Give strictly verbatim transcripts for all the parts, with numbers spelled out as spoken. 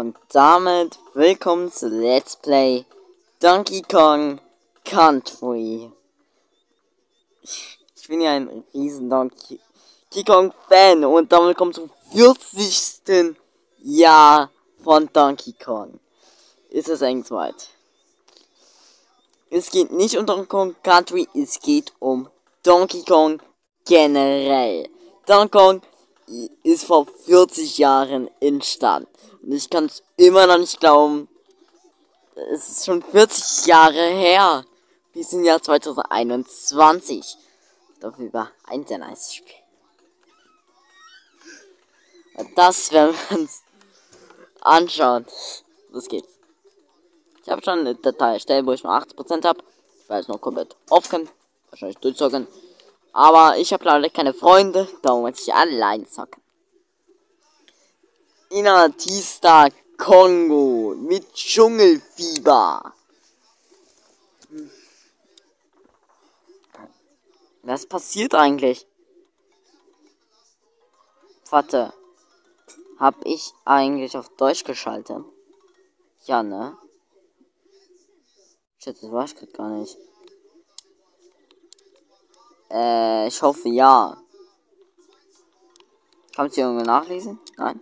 Und damit willkommen zu Let's Play Donkey Kong Country. Ich bin ja ein riesen Donkey Kong Fan und damit willkommen zum vierzigsten Jahr von Donkey Kong. Ist es eng weit? Es geht nicht um Donkey Kong Country, es geht um Donkey Kong generell. Donkey Kong ist vor vierzig Jahren entstanden. Und ich kann es immer noch nicht glauben. Es ist schon vierzig Jahre her. Wir sind im Jahr zweitausendeinundzwanzig. Dafür war ein sehr nice Spiel. Und das werden wir uns anschauen. Los geht's. Ich habe schon eine Datei erstellt, wo ich nur achtzig Prozent habe. Ich werde es noch komplett aufkennen. Wahrscheinlich durchzocken. Aber ich habe leider keine Freunde. Darum werde ich allein zocken. Inatista Kongo mit Dschungelfieber. Was passiert eigentlich? Warte. Hab ich eigentlich auf Deutsch geschaltet? Ja, ne? Shit, das weiß ich grad gar nicht. Äh, ich hoffe ja. Kann ich irgendwo nachlesen? Nein?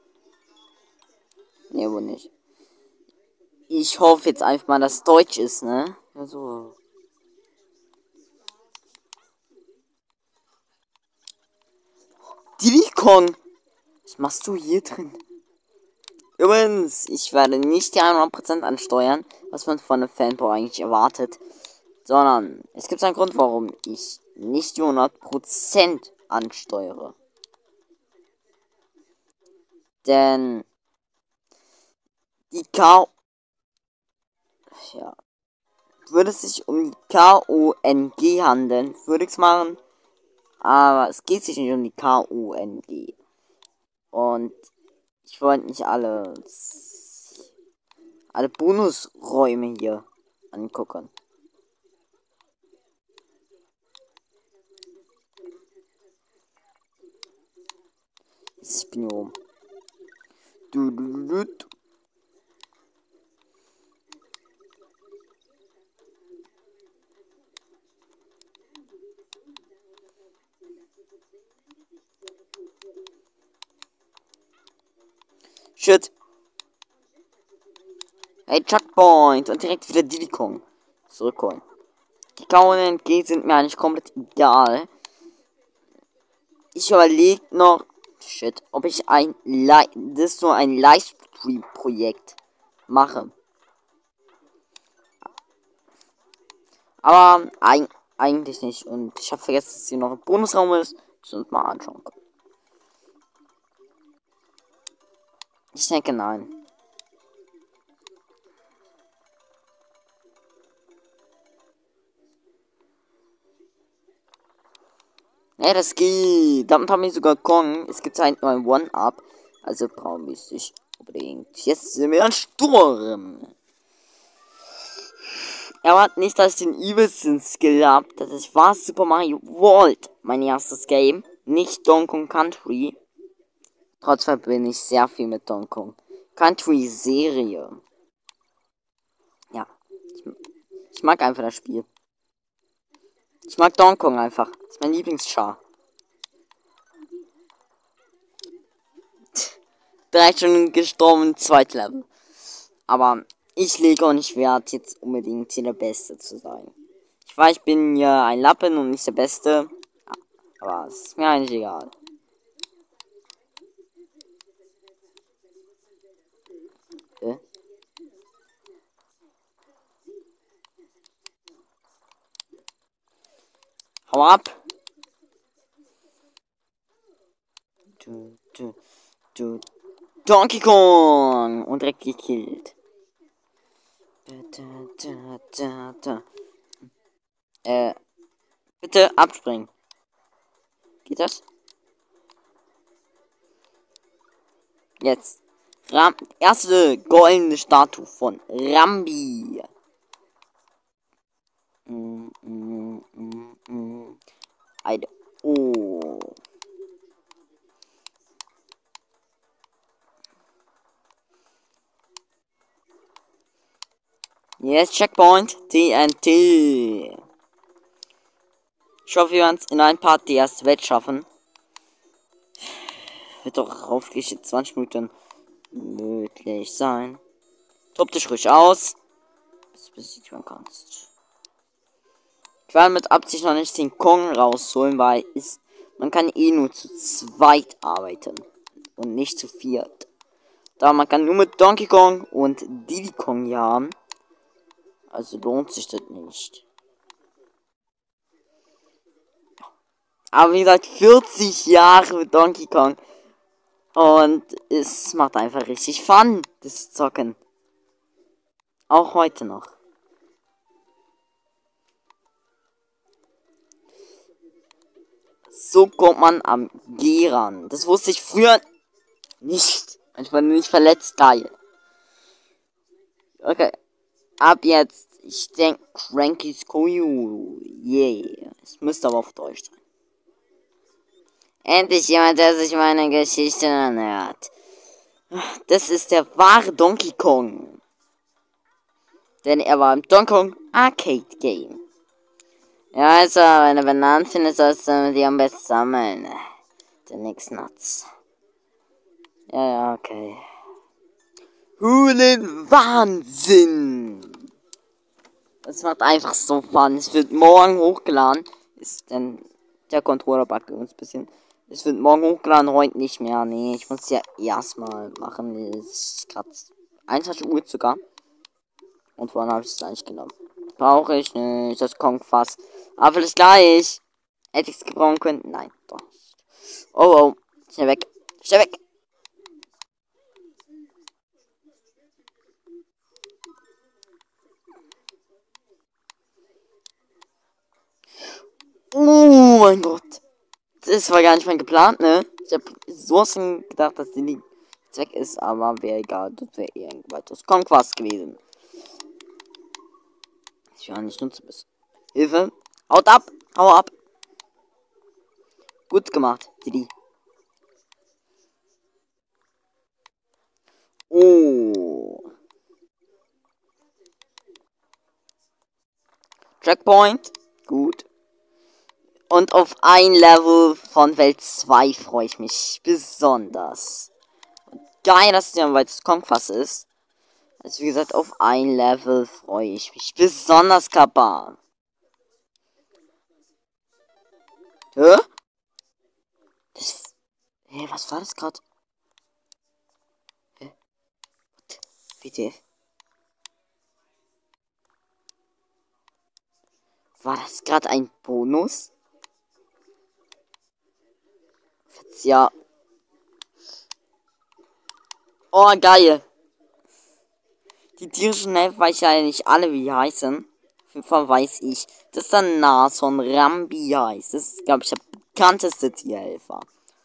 Ne, wohl nicht. Ich hoffe jetzt einfach mal, dass Deutsch ist, ne? Ja, so. Diddy Kong! Was machst du hier drin? Übrigens, ich werde nicht die hundert Prozent ansteuern, was man von einem Fanboy eigentlich erwartet. Sondern es gibt einen Grund, warum ich nicht die hundert Prozent ansteuere. Denn die K... Ja. Würde es sich um die K O N G handeln, würde ich es machen. Aber es geht sich nicht um die K O N G. Und ich wollte nicht alle... alle Bonusräume hier angucken. Ich bin hier oben. Du, du, du, du. Shit. Hey, Checkpoint. Und direkt wieder Diddy Kong. Zurückholen. Die K O N G sind mir eigentlich komplett egal. Ich überlege noch, shit, ob ich ein Li das so ein Livestream-Projekt mache. Aber eig eigentlich nicht. Und ich habe vergessen, dass hier noch ein Bonusraum ist. Das uns mal anschauen können. Ich denke nein. Ja, das geht. Damit haben wir sogar Kong. Es gibt halt nur ein One-Up. Also brauchen wir es nicht unbedingt. Jetzt sind wir ein Sturm. Erwartet nicht, dass ich den übelsten Skill habe. Das war Super Mario World. Mein erstes Game. Nicht Donkey Kong Country. Trotzdem bin ich sehr viel mit Donkey Kong Country Serie. Ja. Ich, ich mag einfach das Spiel. Ich mag Donkey Kong einfach. Das ist mein Lieblingschar. Drei Stunden gestorben, Zweitlevel. Aber ich lege und ich werde jetzt unbedingt hier der Beste zu sein. Ich weiß, ich bin ja ein Lappen und nicht der Beste. Aber es ist mir eigentlich egal. Okay. Hau ab! Du, du, du. Donkey Kong! Und direkt gekillt. Da, da, da, da. Äh, bitte abspringen. Geht das? Jetzt. Ram erste goldene Statue von Rambi. Mm, mm, mm, mm. Eine. Oh. Jetzt Checkpoint T N T. Ich hoffe, wir werden es in ein Part die erste Welt schaffen. Wird doch hoffentlich in zwanzig Minuten möglich sein. Tob dich ruhig aus. Bis du besiegt werden kannst. Ich werde mit Absicht noch nicht den Kong rausholen, weil ist, man kann eh nur zu zweit arbeiten. Und nicht zu viert. Da man kann nur mit Donkey Kong und Diddy Kong jagen. Also lohnt sich das nicht. Aber wie gesagt, vierzig Jahre mit Donkey Kong. Und es macht einfach richtig Fun, das Zocken. Auch heute noch. So kommt man am G ran. Das wusste ich früher nicht. Manchmal nicht verletzt, geil. Okay. Ab jetzt, ich denke, Cranky's Koyu. Yeah. Es müsste aber auf Deutsch sein. Endlich jemand, der sich meine Geschichte anhört. Das ist der wahre Donkey Kong. Denn er war im Donkey Kong Arcade Game. Ja, also, wenn du Bananen findest, sollst du die am besten sammeln. Der nix Nuts. Ja, ja, okay. Höhlenwahnsinn! Das macht einfach so Fun. Es wird morgen hochgeladen. Ist denn der Controller buggt uns ein bisschen. Es wird morgen hochgeladen, heute nicht mehr. Nee, ich muss ja erstmal machen. Es ist gerade einundzwanzig Uhr sogar. Und vorhin habe ich es eigentlich genommen. Brauche ich nicht. Das kommt fast. Aber vielleicht gleich. Hätte ich es gebrauchen können? Nein, doch nicht. Oh, oh. Schnell weg. Schnell weg. Oh mein Gott. Das war gar nicht mein geplant, ne? Ich habe so gedacht, dass die nicht weg ist, aber wäre egal. Das wäre irgendwas. Das kommt fast gewesen. Ich will nicht nutzen bis. Hilfe. Haut ab. Hau ab. Gut gemacht, Didi. Oh. Checkpoint. Gut. Und auf ein Level von Welt zwei freue ich mich besonders. Und geil, dass es ja ein weites Kongfass ist. Also wie gesagt, auf ein Level freue ich mich besonders, Kappa. Hä? Das... Hä, was war das gerade? Hä? W T F? War das gerade ein Bonus? Ja. Oh, geil. Die tierischen Helfer weiß ich ja nicht alle, wie die heißen. Auf jeden Fall weiß ich, dass der Nashorn Rambi heißt. Das ist, glaube ich, der bekannteste Tierhelfer.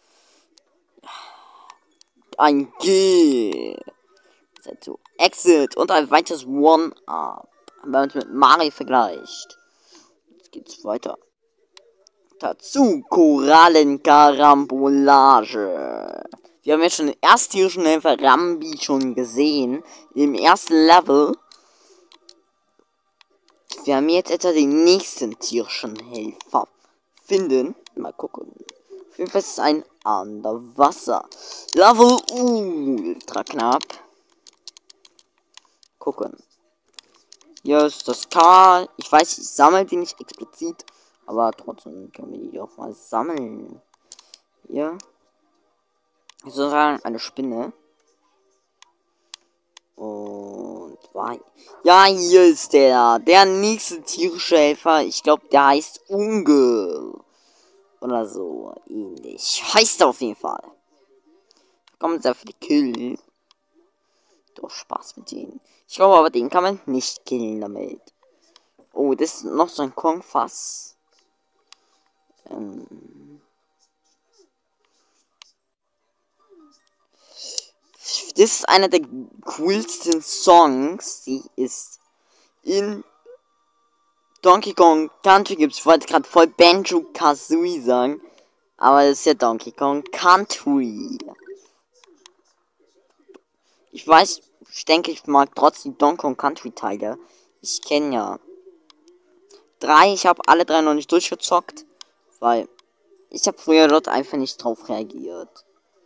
Ein G. So, Exit und ein weiteres One-Up. Wenn man es mit Mario vergleicht. Jetzt geht's weiter. Dazu Korallenkarambolage. Wir haben jetzt schon den ersten tierischen Helfer Rambi schon gesehen. Im ersten Level. Wir haben jetzt etwa den nächsten tierischen Helfer finden. Mal gucken. Auf jeden Fall ist es ein Underwasser. Level ultra knapp. Gucken. Hier ist das K. Ich weiß, ich sammle die nicht explizit. Aber trotzdem können wir die auch mal sammeln. Hier. Sozusagen eine Spinne. Und war. Ja, hier ist der. Der nächste tierische Helfer. Ich glaube, der heißt Unge. Oder so ähnlich. Heißt er auf jeden Fall. Da kommen sehr viele Kill. Doch Spaß mit denen. Ich glaube aber, den kann man nicht killen damit. Oh, das ist noch so ein Kongfass. Ähm. Das ist einer der coolsten Songs, die ist in Donkey Kong Country gibt. Ich wollte gerade voll Banjo Kazooie sagen, aber das ist ja Donkey Kong Country. Ich weiß, ich denke, ich mag trotzdem Donkey Kong Country Teile. Ich kenne ja. Drei, ich habe alle drei noch nicht durchgezockt, weil ich habe früher dort einfach nicht drauf reagiert.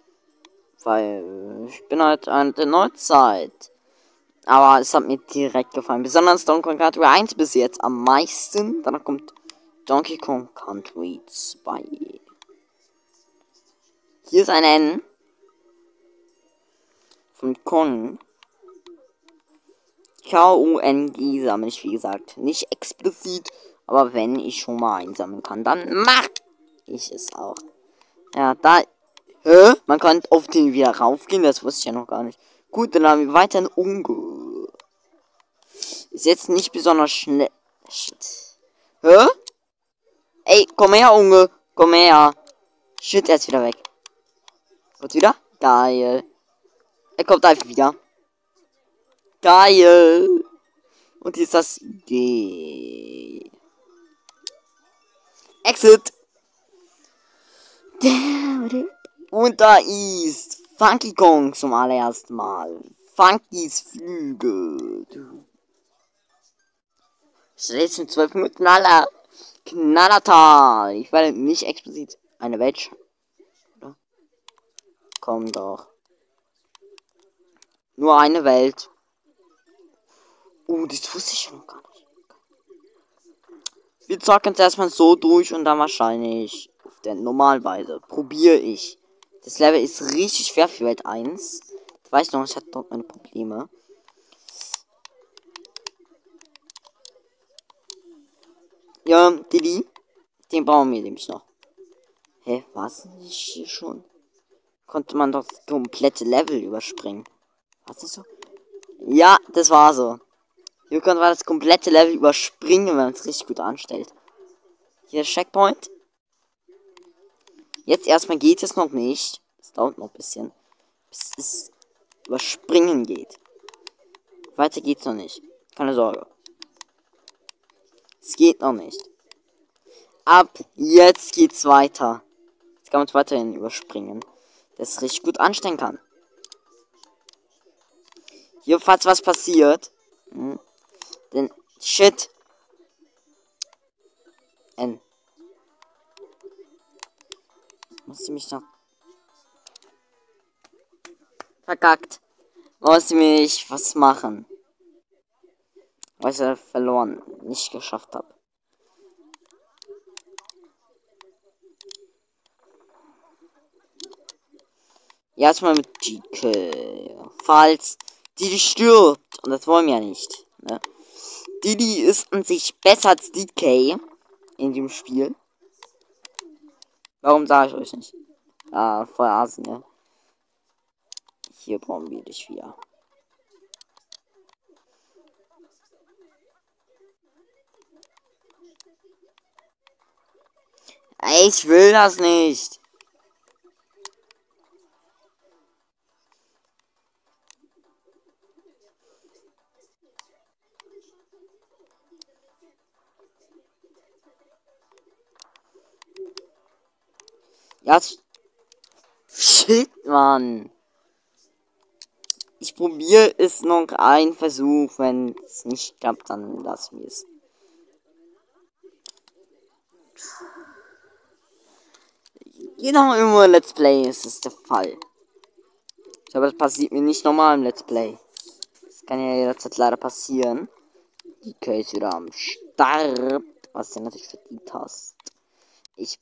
Weil ich bin halt an der Neuzeit. Aber es hat mir direkt gefallen. Besonders Donkey Kong Country eins bis jetzt am meisten. Danach kommt Donkey Kong Country zwei. Hier ist ein N. Von Kong. K O N G sammle ich, wie gesagt. Nicht explizit. Aber wenn ich schon mal einsammeln kann, dann mach ich es auch. Ja, da. Hä? Man kann auf den wieder raufgehen. Das wusste ich ja noch gar nicht. Gut, dann haben wir weiter ein Unge. Ist jetzt nicht besonders schnell. Shit. Hä? Ey, komm her, Unge. Komm her. Shit, er ist wieder weg. Kommt wieder? Geil. Er kommt einfach wieder. Geil. Und hier ist das G. Exit. Und da ist Funky Kong zum allerersten Mal. Funkys Flügel. Jetzt in zwölf Minuten Knaller. Knallertal. Ich werde nicht explizit eine Welt. Komm doch. Nur eine Welt. Oh, das wusste ich noch gar nicht. Wir zocken es erstmal so durch und dann wahrscheinlich auf der Normalweise. Probiere ich. Das Level ist richtig schwer für Welt eins. Ich weiß noch, ich hatte dort meine Probleme. Ja, Didi. Den brauchen wir nämlich noch. Hä, was? Nicht hier schon? Konnte man doch das komplette Level überspringen. Was ist so? Ja, das war so. Hier konnte man das komplette Level überspringen, wenn man es richtig gut anstellt. Hier ist Checkpoint. Jetzt erstmal geht es noch nicht. Es dauert noch ein bisschen. Bis es überspringen geht. Weiter geht's noch nicht. Keine Sorge. Es geht noch nicht. Ab jetzt geht's weiter. Jetzt kann man es weiterhin überspringen. Das es richtig gut anstellen kann. Hier, falls was passiert. Hm, denn shit. N. Muss ich mich noch. Verkackt. Muss ich mich was machen. Weil ich ja verloren. Nicht geschafft habe. Ja, erstmal mit D K. Falls Didi stirbt. Und das wollen wir ja nicht. Ne? Didi ist an sich besser als D K. In dem Spiel. Warum sage ich euch nicht? Ah, voll Asen, ne? Hier brauchen wir dich wieder. Ich will das nicht. Ja, shit, Mann. Ich probiere es noch einen Versuch. Wenn es nicht klappt, dann lassen wir es. Genau, immer Let's Play ist es der Fall. Ich glaube, das passiert mir nicht normal im Let's Play. Das kann ja jederzeit leider passieren. Die Case wieder am Start. Was du natürlich verdient hast. Ich.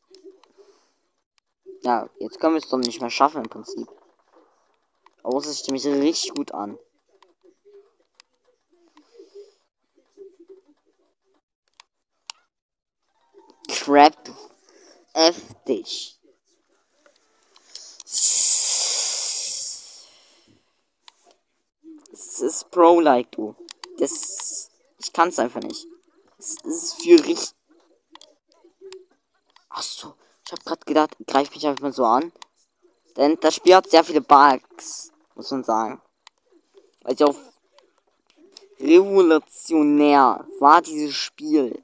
Ja, jetzt können wir es doch nicht mehr schaffen im Prinzip. Aber es sieht mich richtig gut an. Crap. F dich. Es ist Pro-like, du. Das. Ich kann es einfach nicht. Es ist für richtig. Achso. Ich habe gerade gedacht, greif mich einfach mal so an. Denn das Spiel hat sehr viele Bugs. Muss man sagen. Also auf revolutionär war dieses Spiel.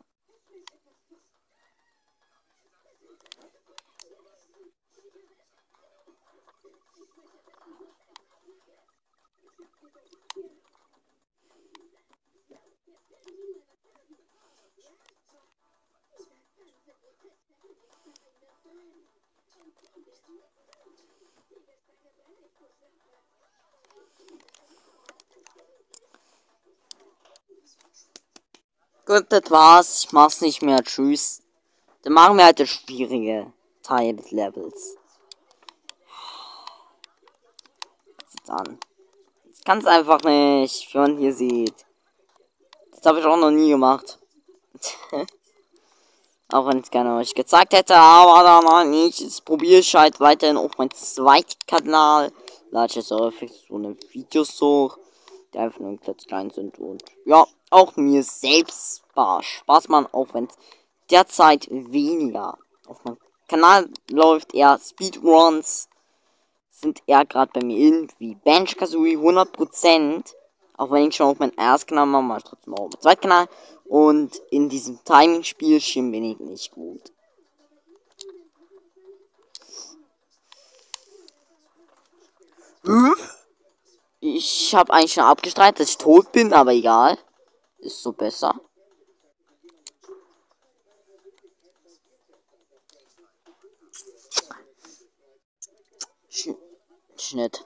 Gut, das war's. Ich mach's nicht mehr. Tschüss. Dann machen wir halt das schwierige Teil des Levels. Dann. Ich kann's einfach nicht, wie man hier sieht. Das habe ich auch noch nie gemacht. Auch wenn ich gerne euch gezeigt hätte, aber da mal nicht. Jetzt probiere ich halt weiterhin auf meinen zweiten Kanal. Lade ich jetzt auch so eine Videos hoch, die einfach nur ganz klein sind und ja, auch mir selbst Spaß, Spaß machen, auch wenn es derzeit weniger auf meinem Kanal läuft, eher Speedruns sind eher gerade bei mir in, wie Banjo-Kazooie hundert Prozent. Auch wenn ich schon auf meinen ersten Kanal mache, mache ich trotzdem auch auf meinen zweiten Kanal. Und in diesem Timing-Spielchen bin ich nicht gut. Ich habe eigentlich schon abgestreitet, dass ich tot bin, aber egal. Ist so besser. Sch Schnitt.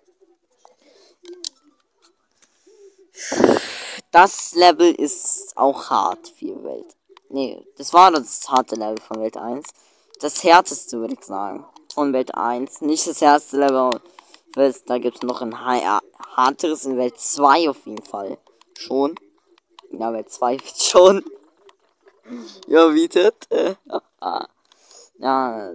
Das Level ist auch hart für Welt. Nee, das war das harte Level von Welt eins. Das härteste, würde ich sagen. Von Welt eins. Nicht das härteste Level. Da gibt es noch ein härteres in Welt zwei auf jeden Fall. Schon. Ja, Welt zwei schon. Ja, bietet. Ja. Ja.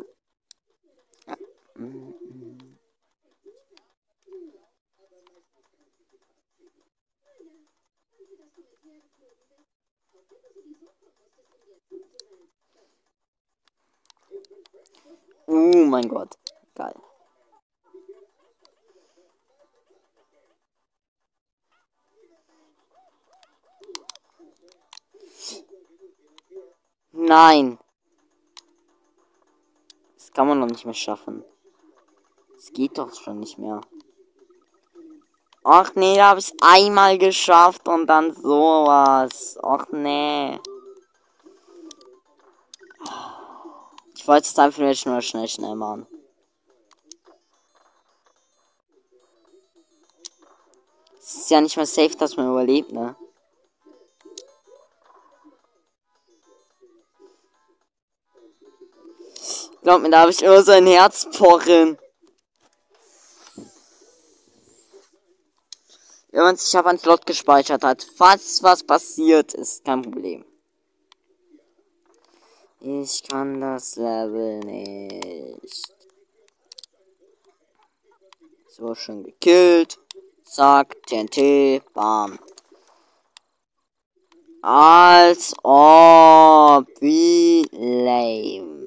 Oh mein Gott. Geil. Nein. Das kann man noch nicht mehr schaffen. Es geht doch schon nicht mehr. Ach nee, da habe ich einmal geschafft und dann sowas. Ach nee. Ich wollte es einfach nur schnell, schnell, schnell machen. Es ist ja nicht mehr safe, dass man überlebt, ne? Glaub mir, da habe ich immer so ein Herz pochen. Wenn man sich auf einen Slot gespeichert hat, falls was passiert, ist kein Problem. Ich kann das Level nicht. So, schön gekillt. Zack, T N T, bam. Als ob, wie lame.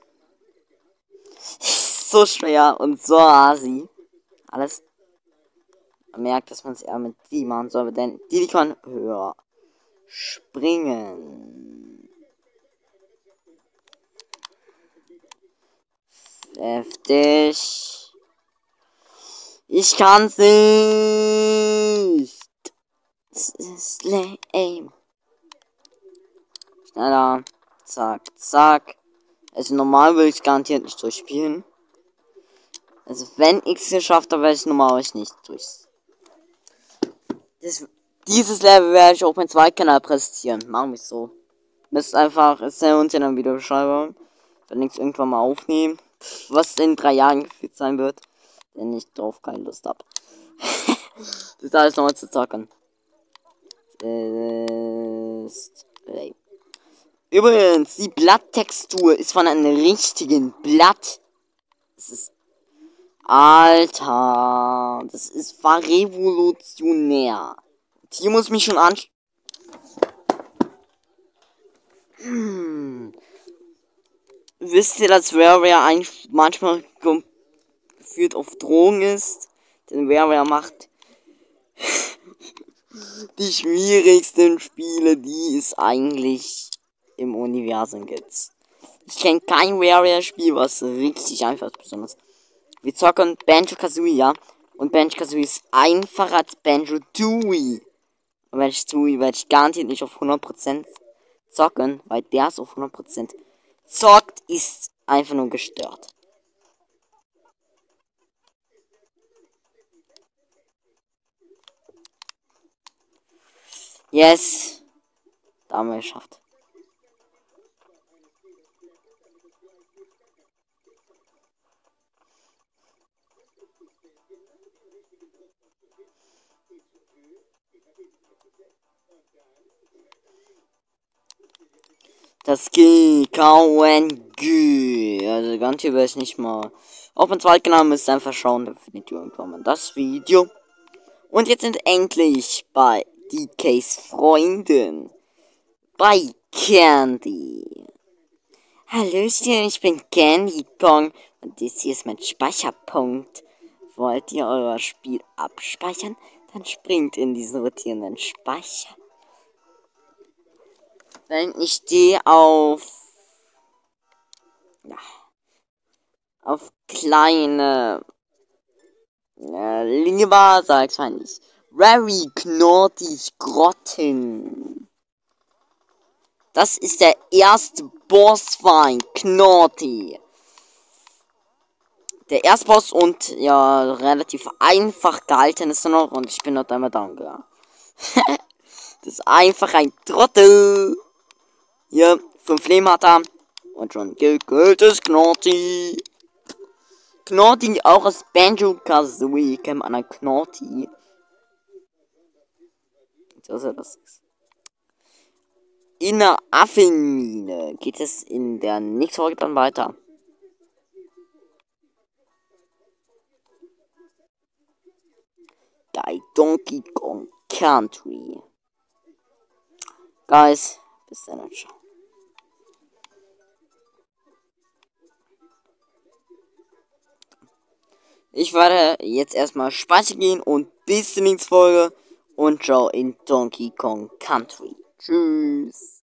So schwer und so asi. Alles. Man merkt, dass man es eher mit die machen soll, denn die, die kann höher springen. Heftig. Ich kann's nicht. Es ist lame. Schneller. Zack, zack. Also normal will ich garantiert nicht durchspielen. Also wenn ich es geschafft habe, werde ich normal euch nicht durch. Das, dieses Level werde ich auf meinem zweiten Kanal präsentieren. Machen wir es so. Müsst einfach, es ist ja unten in der Videobeschreibung. Wenn ich es irgendwann mal aufnehmen. Was in drei Jahren gefühlt sein wird. Wenn ich drauf keine Lust habe. Das ist alles nochmal zu zocken. Ist lame. Übrigens, die Blatttextur ist von einem richtigen Blatt. Das ist. Alter. Das ist war revolutionär. Hier muss mich schon an. Hm. Wisst ihr, dass Rareware eigentlich manchmal gefühlt auf Drogen ist? Denn Rareware macht die schwierigsten Spiele, die es eigentlich im Universum gibt. Ich kenne kein Rareware-Spiel, was richtig einfach ist, besonders. Wir zocken Banjo-Kazooie, ja? Und Banjo-Kazooie ist einfacher als Banjo-Tooie. Und Banjo-Tooie werde ich garantiert nicht auf hundert Prozent zocken, weil der ist auf hundert Prozent zockt, ist einfach nur gestört. Yes. haben wir geschafft. Das G K N G. Also ganz hier weiß ich nicht mal. Auf dem zweiten Kanal müsst ihr einfach schauen, da findet ihr irgendwann mal das Video. Und jetzt sind endlich bei D Ks Freunden. Bei Candy. Hallöchen, ich bin Candy Kong. Und das hier ist mein Speicherpunkt. Wollt ihr euer Spiel abspeichern? Dann springt in diesen rotierenden Speicher. Wenn ich stehe auf ja, auf kleine äh, lieber sag's mal nicht. Rary Knortis Grotten. Das ist der erste Bossfeind, Knorti. Der erste Boss und ja, relativ einfach gehalten ist er noch und ich bin dort einmal down gegangen. Das ist einfach ein Trottel. Hier, fünf Leben hat er. Und schon gekilltes Knorti. Knorti auch aus Banjo-Kazooie. Kennt man einen Knorti. Was das ist. In der Affenmine geht es in der nächsten Folge dann weiter. Bei Donkey Kong Country. Guys, bis dann. Ciao. Ich werde jetzt erstmal speichern gehen und bis zur nächsten Folge und ciao in Donkey Kong Country. Tschüss.